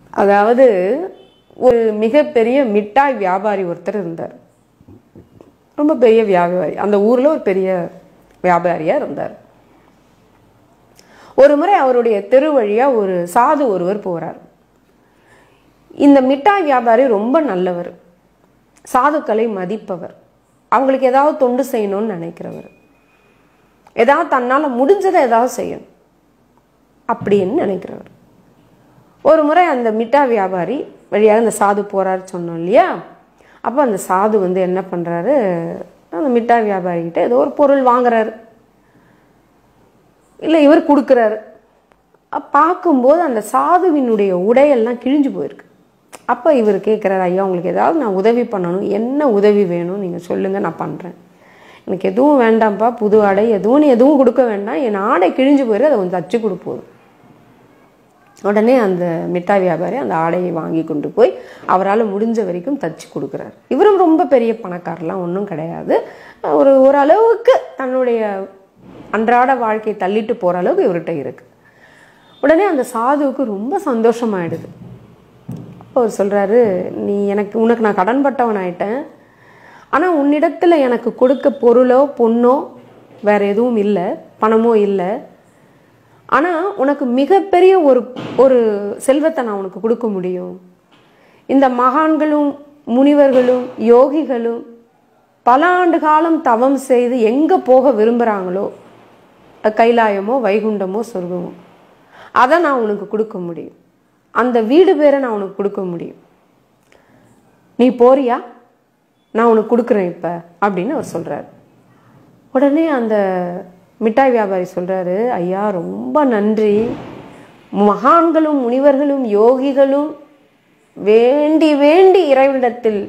அதாவது ஒரு மிகப்பெரிய மிட்டாய் வியாபாரி ஒருத்தர் இருந்தார். ரொம்ப பெரிய வியாபாரி, அந்த ஊரில் ஒரு பெரிய வியாபாரியாக இருந்தார். ஒரு முறை அவருடைய தெரு வழியாக ஒரு சாது ஒருவர் போகிறார். இந்த மிட்டாய் வியாபாரி ரொம்ப நல்லவர், சாதுக்களை மதிப்பவர், அவங்களுக்கு ஏதாவது தொண்டு செய்யணும்னு நினைக்கிறவர், ஏதாவது தன்னால் முடிஞ்சதை ஏதாவது செய்யணும் அப்படின்னு நினைக்கிறவர். ஒரு முறை அந்த மிட்டாய் வியாபாரி வழியாக அந்த சாது போகிறாரு சொன்னோம் இல்லையா? அப்போ அந்த சாது என்ன பண்ணுறாரு, அந்த மிட்டாய் வியாபாரிகிட்ட ஏதோ ஒரு பொருள் வாங்குறாரு, இல்லை இவர் கொடுக்குறாரு. பார்க்கும்போது அந்த சாதுவினுடைய உடையெல்லாம் கிழிஞ்சு போயிருக்கு. அப்போ இவர் கேட்குறாரு, ஐயா உங்களுக்கு ஏதாவது நான் உதவி பண்ணணும், என்ன உதவி வேணும் நீங்கள் சொல்லுங்கள், நான் பண்ணுறேன். எனக்கு எதுவும் வேண்டாம்ப்பா, புது ஆடை எதுவும் கொடுக்க வேண்டாம், என் ஆடை கிழிஞ்சு போயிரு, அதை கொஞ்சம் தச்சு கொடுப்போம். உடனே அந்த மிட்டாய் வியாபாரி அந்த ஆடையை வாங்கி கொண்டு போய் அவரால் முடிஞ்ச வரைக்கும் தச்சு கொடுக்குறாரு. இவரும் ரொம்ப பெரிய பணக்காரலாம் ஒன்றும் கிடையாது, ஓரளவுக்கு தன்னுடைய அன்றாட வாழ்க்கையை தள்ளிட்டு போகிற அளவுக்கு இவர்கிட்ட இருக்கு. உடனே அந்த சாதுவுக்கு ரொம்ப சந்தோஷமாயிடுது. அப்போ அவர் சொல்கிறாரு, உனக்கு நான் கடன்பட்டவன் ஆயிட்டேன், ஆனால் உன்னிடத்தில் எனக்கு கொடுக்க பொருளோ பொண்ணோ வேற எதுவும் இல்லை, பணமோ இல்லை. ஆனால் உனக்கு மிகப்பெரிய ஒரு செல்வத்தை நான் உனக்கு கொடுக்க முடியும். இந்த மகான்களும் முனிவர்களும் யோகிகளும் பல ஆண்டு காலம் தவம் செய்து எங்கே போக விரும்புகிறாங்களோ, கைலாயமோ வைகுண்டமோ சொர்க்கமோ, அதை நான் உனக்கு கொடுக்க முடியும். அந்த வீடு பேரை நான் உனக்கு கொடுக்க முடியும். நீ போறியா? நான் உனக்கு கொடுக்குறேன் இப்போ அப்படின்னு அவர் சொல்கிறார். உடனே அந்த மிட்டாய் வியாபாரி சொல்கிறாரு, ஐயா ரொம்ப நன்றி, மகான்களும் முனிவர்களும் யோகிகளும் வேண்டி வேண்டி இறைவனிடத்தில்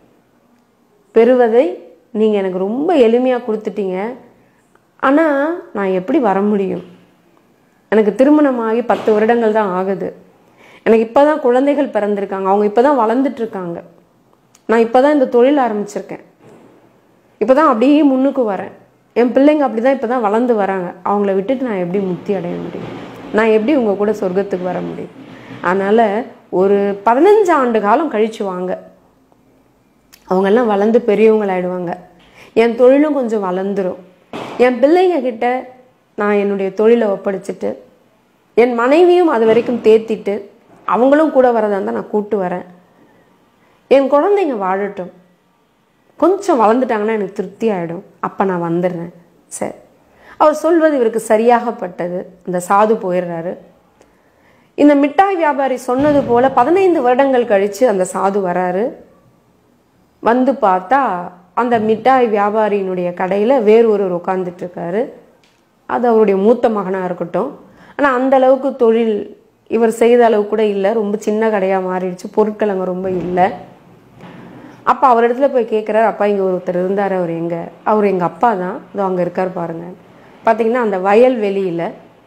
பெறுவதை நீங்கள் எனக்கு ரொம்ப எளிமையாக கொடுத்துட்டீங்க. ஆனால் நான் எப்படி வர முடியும்? எனக்கு திருமணமாகி 10 வருடங்கள் தான் ஆகுது. எனக்கு இப்போ தான் குழந்தைகள் பிறந்திருக்காங்க, அவங்க இப்போ தான் வளர்ந்துட்டுருக்காங்க. நான் இப்போ தான் இந்த தொழில் ஆரம்பிச்சிருக்கேன், இப்போ தான் அப்படியே முன்னுக்கு வரேன். என் பிள்ளைங்க அப்படி தான் இப்போ தான் வளர்ந்து வராங்க. அவங்கள விட்டுட்டு நான் எப்படி முக்தி அடைய முடியும்? நான் எப்படி உங்கள் கூட சொர்க்கத்துக்கு வர முடியும்? அதனால் ஒரு 15 ஆண்டு காலம் கழித்து வாங்க, அவங்கெல்லாம் வளர்ந்து பெரியவங்களாயிடுவாங்க, என் தொழிலும் கொஞ்சம் வளர்ந்துடும். என் பிள்ளைங்க கிட்ட நான் என்னுடைய தொழிலை ஒப்படைச்சிட்டு, என் மனைவியும் அது வரைக்கும் தேத்திட்டு, அவங்களும் கூட வரதா இருந்தால் நான் கூப்பிட்டு வரேன். என் குழந்தைங்க வாழட்டும், கொஞ்சம் வளர்ந்துட்டாங்கன்னா எனக்கு திருப்தி ஆகிடும், அப்போ நான் வந்துடுறேன். சரி, அவர் சொல்வது இவருக்கு சரியாகப்பட்டது. அந்த சாது போயிடுறாரு. இந்த மிட்டாய் வியாபாரி சொன்னது போல 15 வருடங்கள் கழித்து அந்த சாது வராரு. வந்து பார்த்தா அந்த மிட்டாய் வியாபாரியினுடைய கடையில் வேறு ஒருவர் உட்கார்ந்துட்டு இருக்காரு. அது அவருடைய மூத்த மகனாக இருக்கட்டும், ஆனால் அந்த அளவுக்கு தொழில் இவர் செய்த அளவு கூட இல்லை, ரொம்ப சின்ன கடையாக மாறிடுச்சு, பொருட்கள் அங்கே ரொம்ப இல்லை. அப்போ அவர் இடத்துல போய் கேட்குறாரு, அப்பா இங்கே ஒருத்தர் இருந்தார், அவர் எங்கே? அவர் எங்கள் அப்பா தான், இதோ அங்கே இருக்கார் பாருங்க. பார்த்தீங்கன்னா அந்த வயல்வெளியில்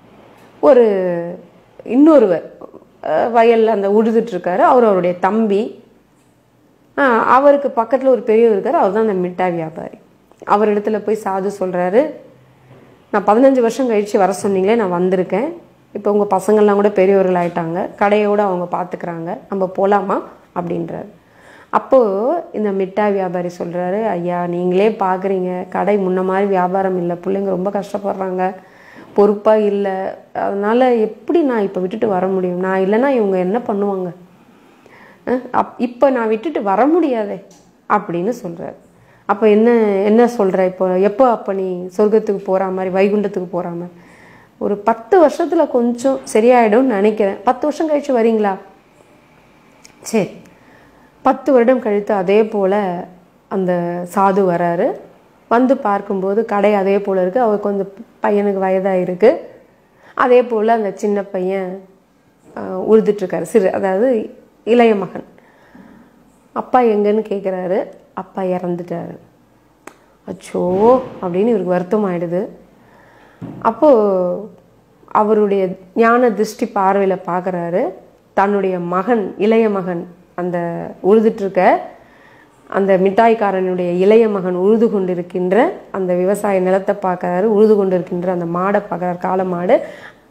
இன்னொருவர் வயலில் அந்த உழுதுட்டுருக்காரு, அவருடைய தம்பி. அவருக்கு பக்கத்தில் ஒரு பெரியவர் இருக்கார், அவர் தான் அந்த மிட்டாய் வியாபாரி. அவர் இடத்துல போய் சாது சொல்கிறாரு, நான் 15 வருஷம் கழித்து வர சொன்னீங்களே, நான் வந்திருக்கேன். இப்போ உங்கள் பசங்கள்லாம் கூட பெரியவர்கள் ஆகிட்டாங்க, கடையோடு அவங்க பார்த்துக்கிறாங்க, நம்ம போகலாமா அப்படின்றாரு. அப்போது இந்த மிட்டாய் வியாபாரி சொல்கிறாரு, ஐயா நீங்களே பார்க்குறீங்க, கடை முன்ன மாதிரி வியாபாரம் இல்லை, பிள்ளைங்க ரொம்ப கஷ்டப்படுறாங்க, பொறுப்பாக இல்லை, அதனால் எப்படி நான் இப்போ விட்டுட்டு வர முடியும்? நான் இல்லைன்னா இவங்க என்ன பண்ணுவாங்க? இப்போ நான் விட்டுட்டு வர முடியாதே அப்படின்னு சொல்கிறார். அப்போ என்ன சொல்கிற, எப்போ அப்போ நீ சொர்க்கத்துக்கு போகிற மாதிரி, வைகுண்டத்துக்கு போகிற மாதிரி? ஒரு 10 வருஷத்தில் கொஞ்சம் சரியாயிடும்னு நினைக்கிறேன், 10 வருஷம் கழிச்சு வரீங்களா? சரி. 10 வருடம் கழித்து அதே போல் அந்த சாது வராரு. வந்து பார்க்கும்போது கடை அதே போல் இருக்குது, அவர் கொஞ்சம் பையனுக்கு வயதாக இருக்குது. அதே போல் அந்த சின்ன பையன் உழுதுட்டுருக்காரு, அதாவது இளைய மகன். அப்பா எங்கன்னு கேட்குறாரு, அப்பா இறந்துட்டாரு. அச்சோ அப்படின்னு இவருக்கு வருத்தம் ஆயிடுது. அப்போது அவருடைய ஞான திருஷ்டி பார்வையில் பார்க்குறாரு, தன்னுடைய மகன், இளைய மகன், அந்த உழுதுட்டுருக்க அந்த மிட்டாய்க்காரனுடைய இளைய மகன் உழுது கொண்டிருக்கின்ற அந்த விவசாய நிலத்தை பார்க்குறாரு, உழுது கொண்டிருக்கின்ற அந்த மாடை பார்க்குறாரு, காளை மாடு.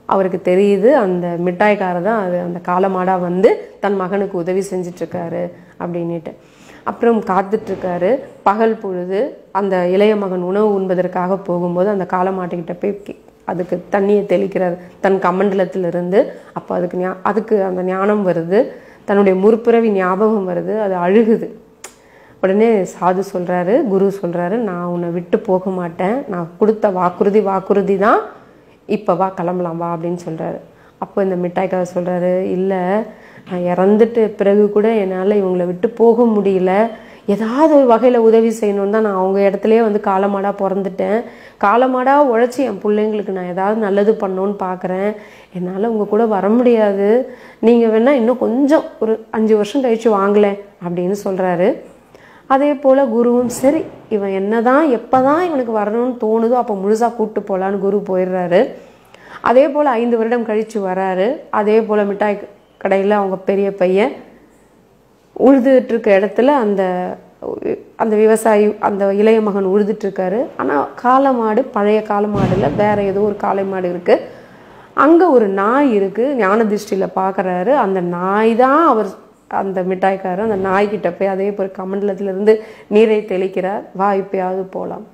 அவருக்கு தெரியுது அந்த மிட்டாய்க்காரர் தான் அது அந்த காளமாடா வந்து தன் மகனுக்கு உதவி செஞ்சிட்ருக்காரு அப்படின்ட்டு. அப்புறம் காத்துட்ருக்காரு. பகல் பொழுது அந்த இளைய மகன் உணவு உண்பதற்காக போகும்போது அந்த காளமாட்டுக்கிட்ட போய் அதுக்கு தண்ணியை தெளிக்கிறார் தன் கமண்டலத்திலிருந்து. அப்போ அதுக்கு அந்த ஞானம் வருது, தன்னுடைய முற்பிறவி ஞாபகம் வருது, அது அழுகுது. உடனே சாது சொல்கிறாரு, குரு சொல்கிறாரு, நான் உன்னை விட்டு போக மாட்டேன், நான் கொடுத்த வாக்குறுதி தான், இப்போ வா கிளம்பலாம் வா அப்படின்னு சொல்கிறாரு. அப்போ இந்த மிட்டாய்க்காக சொல்கிறாரு, இல்லை நான் இறந்துட்டு பிறகு கூட என்னால் இவங்களை விட்டு போக முடியல, ஏதாவது ஒரு வகையில் உதவி செய்யணுன்னு தான் நான் அவங்க இடத்துலையே வந்து காளமாடாக பிறந்துட்டேன், காளமாடாக உழைச்சி என் பிள்ளைங்களுக்கு நான் ஏதாவது நல்லது பண்ணணுன்னு பார்க்குறேன், என்னால் உங்கள் கூட வர முடியாது, நீங்கள் வேணால் இன்னும் கொஞ்சம் ஒரு 5 வருஷம் கழித்து வாங்கலேன் அப்படின்னு சொல்கிறாரு. அதே போல் குருவும் சரி இவன் என்னதான் எப்போ தான் இவனுக்கு வரணும்னு தோணுதோ அப்போ முழுசாக கூப்பிட்டு போகலான்னு குரு போயிடுறாரு. அதே போல் 5 வருடம் கழித்து வராரு. அதே போல் மிட்டாய் கடையில் அவங்க பெரிய பையன் உழுதுட்டுருக்க இடத்துல அந்த விவசாயி அந்த இளைய மகன் உழுதுட்டுருக்காரு. ஆனால் காளமாடு பழைய காளமாடில் வேறு ஏதோ ஒரு காளை மாடு இருக்குது. அங்கே ஒரு நாய் இருக்குது. ஞான திருஷ்டியில் பார்க்குறாரு. அந்த நாய் தான் அவர் அந்த மிட்டாய்க்காரர் அந்த நாய்கிட்ட போய் அதே போல் கமண்டலத்திலிருந்து நீரை தெளிக்கிறார். வா இப்பயாவது போகலாம்.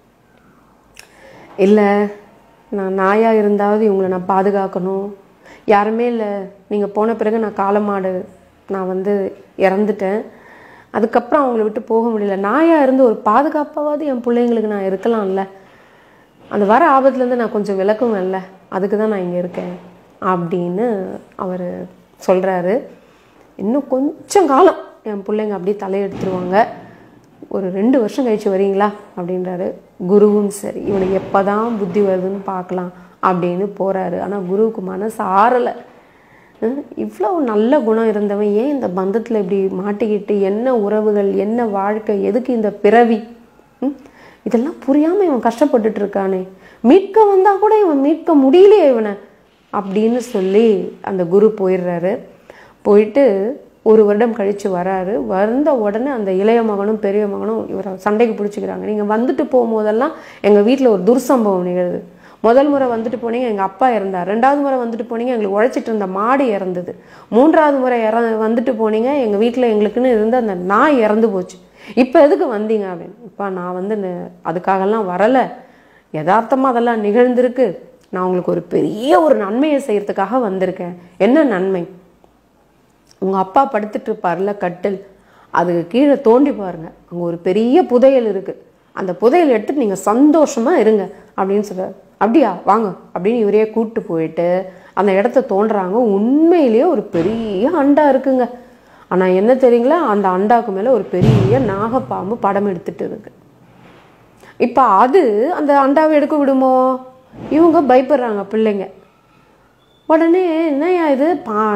இல்லை நான் நாயாக இருந்தாவது இவங்களை நான் பாதுகாக்கணும், யாருமே இல்லை, நீங்கள் போன பிறகு நான் காளமாடு நான் வந்து இறந்துட்டேன், அதுக்கப்புறம் அவங்கள விட்டு போக முடியல, நாயாக இருந்து ஒரு பாதுகாப்பாவது என் பிள்ளைங்களுக்கு நான் இருக்கலாம்ல, அந்த வர ஆபத்துலேருந்து நான் கொஞ்சம் விளக்குவேன்ல, அதுக்கு தான் நான் இங்கே இருக்கேன் அப்படின்னு அவர் சொல்கிறாரு. இன்னும் கொஞ்சம் காலம் என் பிள்ளைங்க அப்படியே தலையெடுத்துருவாங்க, ஒரு 2 வருஷம் கழிச்சு வரீங்களா அப்படின்றாரு. குருவும் சரி இவனுக்கு எப்போ தான் புத்தி வருதுன்னு பார்க்கலாம் அப்படின்னு போகிறாரு. ஆனால் குருவுக்கு மனசு ஆறலை. இவ்வளோ நல்ல குணம் இருந்தவன் ஏன் இந்த பந்தத்தில் இப்படி மாட்டிக்கிட்டு, என்ன உறவுகள், என்ன வாழ்க்கை, எதுக்கு இந்த பிறவி, இதெல்லாம் புரியாமல் இவன் கஷ்டப்பட்டுட்டு இருக்கானே, மீட்க வந்தால் கூட இவன் மீட்க முடியலையே இவனை அப்படின்னு சொல்லி அந்த குரு போயிடுறாரு. போயிட்டு 1 வருடம் கழித்து வராரு. வந்த உடனே அந்த இளைய மகனும் பெரிய மகனும் இவரை சண்டைக்கு பிடிச்சிக்கிறாங்க. நீங்கள் வந்துட்டு போகும்போதெல்லாம் எங்கள் வீட்டில் ஒரு துர்சம்பவம் நிகழுது, முதல் முறை வந்துட்டு போனீங்க எங்கள் அப்பா இறந்தார், 2வது முறை வந்துட்டு போனீங்க எங்களுக்கு உழைச்சிட்டு இருந்த மாடு இறந்தது, 3வது முறை வந்துட்டு போனீங்க எங்கள் வீட்டில் எங்களுக்குன்னு இருந்த அந்த நாய் இறந்து போச்சு, இப்போ எதுக்கு வந்தீங்க அப்படின்னு. இப்போ நான் வந்து அதுக்காகலாம் வரலை, யதார்த்தமாக அதெல்லாம் நிகழ்ந்திருக்கு, நான் உங்களுக்கு ஒரு பெரிய ஒரு நன்மையை செய்கிறதுக்காக வந்திருக்கேன். என்ன நன்மை? உங்கள் அப்பா படுத்துட்டு இருப்பார்ல கட்டில், அதுக்கு கீழே தோண்டி பாருங்க, அங்கே ஒரு பெரிய புதையல் இருக்குது, அந்த புதையல் எடுத்துட்டு நீங்கள் சந்தோஷமாக இருங்க அப்படின்னு சொல்கிறார். அப்படியா வாங்க அப்படின்னு இவரையே கூப்பிட்டு போயிட்டு அந்த இடத்த தோன்றுறாங்க. உண்மையிலேயே ஒரு பெரிய அண்டா இருக்குங்க. ஆனால் என்ன தெரியுங்களா, அந்த அண்டாவுக்கு மேலே ஒரு பெரிய நாகப்பாம்பு படம் எடுத்துட்டு இருக்கு. இப்போ அது அந்த அண்டாவை எடுக்க விடுமோ? இவங்க பயப்படுறாங்க பிள்ளைங்க. உடனே என்னையா இது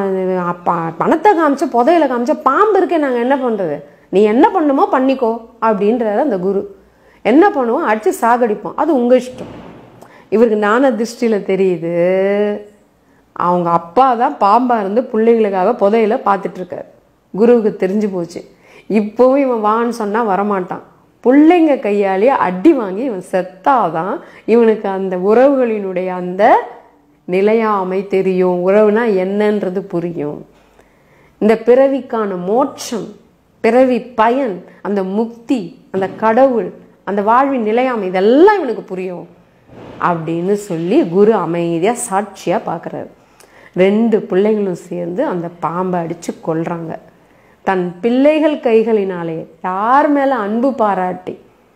பணத்தை காமிச்ச புதையில காமிச்ச பாம்பு இருக்கே, நாங்கள் என்ன பண்ணுறது, நீ என்ன பண்ணுமோ பண்ணிக்கோ அப்படின்றாரு அந்த குரு. என்ன பண்ணுவோம், அடித்து சாகடிப்போம், அது உங்கள் இஷ்டம். இவருக்கு ஞான திருஷ்டியில் தெரியுது அவங்க அப்பா தான் பாம்பாக இருந்து பிள்ளைங்களுக்காக புதையில பார்த்துட்ருக்காரு. குருவுக்கு தெரிஞ்சு போச்சு. இப்போவும் இவன் வான்னு சொன்னால் வரமாட்டான். பிள்ளைங்க கையாலேயே அடி வாங்கி இவன் செத்தாதான் இவனுக்கு அந்த உறவுகளினுடைய அந்த நிலையாமை தெரியும், உறவுனா என்னன்றது புரியும். இந்த பிறவிக்கான மோட்சம், பிறவி பயன், அந்த முக்தி, அந்த கடவுள், அந்த வாழ்வின் நிலையாமை, இதெல்லாம் இவனுக்கு புரியும் அப்படின்னு சொல்லி குரு அமைதியாக சாட்சியாக பார்க்குறாரு. 2 பிள்ளைங்களும் சேர்ந்து அந்த பாம்பை அடித்து கொல்றாங்க. தன் பிள்ளைகள் கைகளினாலே யார் மேலே அன்பு பாராட்டி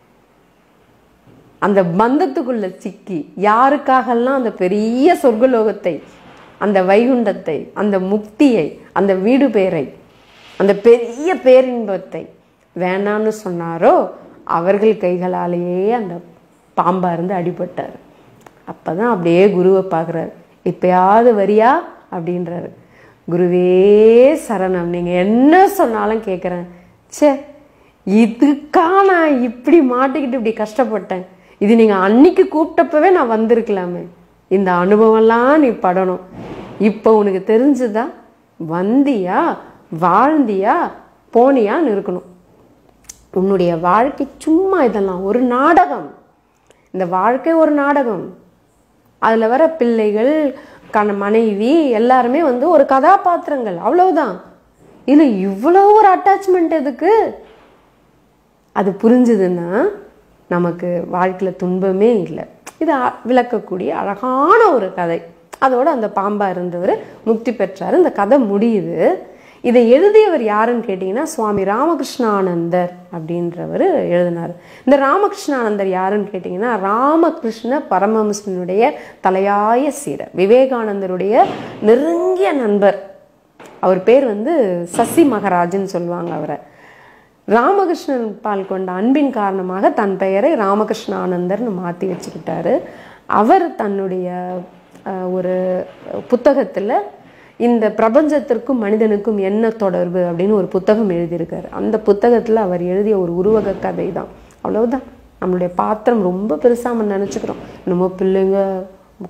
அந்த பந்தத்துக்குள்ள சிக்கி யாருக்காகலாம் அந்த பெரிய சொர்க்கலோகத்தை, அந்த வைகுண்டத்தை, அந்த முக்தியை, அந்த வீடு பேரை, அந்த பெரிய பேரின்பத்தை வேணான்னு சொன்னாரோ அவர்கள் கைகளாலேயே அந்த பாம்பா இருந்து அடிபட்டார். அப்பதான் அப்படியே குருவை பார்க்குறாரு. இப்பயாவது வரியா அப்படின்றாரு. குருவே சரணம், நீங்கள் என்ன சொன்னாலும் கேட்குறேன். சே, இதுக்கா நான் இப்படி மாட்டிக்கிட்டு இப்படி கஷ்டப்பட்டேன், இது நீங்கள் அன்னைக்கு கூப்பிட்டப்பவே நான் வந்திருக்கலாமே, இந்த அனுபவம்லாம் நீ படணும். இப்போ உனக்கு தெரிஞ்சுதா, வந்தியா, வாழ்ந்தியா, போனியான்னு இருக்கணும். உன்னுடைய வாழ்க்கை சும்மா இதெல்லாம் ஒரு நாடகம். இந்த வாழ்க்கை ஒரு நாடகம். அதில் வர பிள்ளைகள், மனைவி எல்லாருமே வந்து ஒரு கதாபாத்திரங்கள், அவ்வளவுதான். இல்லை இவ்வளோ ஒரு அட்டாச்மெண்ட் எதுக்கு? அது புரிஞ்சுதுன்னா நமக்கு வாழ்க்கையில் துன்பமே இல்லை. இதை விளக்கக்கூடிய அழகான ஒரு கதை. அதோட அந்த பாம்பா இருந்தவர் முக்தி பெற்றார். இந்த கதை முடியுது. இதை எழுதியவர் யாருன்னு கேட்டிங்கன்னா சுவாமி ராமகிருஷ்ணானந்தர் அப்படின்றவர் எழுதினார். இந்த ராமகிருஷ்ணானந்தர் யாருன்னு கேட்டிங்கன்னா ராமகிருஷ்ண பரமஹம்சனுடைய தலையாய சீடர், விவேகானந்தருடைய நெருங்கிய நண்பர். அவர் பேர் வந்து சசி மகராஜன் சொல்லுவாங்க அவரை. ராமகிருஷ்ணன் பால் கொண்ட அன்பின் காரணமாக தன் பெயரை ராமகிருஷ்ணானந்தர்னு மாற்றி வச்சுக்கிட்டாரு. அவர் தன்னுடைய ஒரு புத்தகத்தில் இந்த பிரபஞ்சத்திற்கும் மனிதனுக்கும் என்ன தொடர்பு அப்படின்னு ஒரு புத்தகம் எழுதியிருக்காரு. அந்த புத்தகத்தில் அவர் எழுதிய ஒரு உருவக கதை தான். அவ்வளவுதான். நம்மளுடைய பாத்திரம் ரொம்ப பெருசாக நம்ம நினச்சிக்கிறோம். நம்ம பிள்ளைங்க,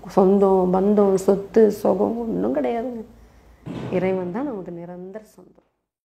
சொந்தம், பந்தம், சொத்து, சுகம் ஒன்றும் கிடையாதுங்க. இறைவன் தான் நமக்கு நிரந்தர சொந்தம்.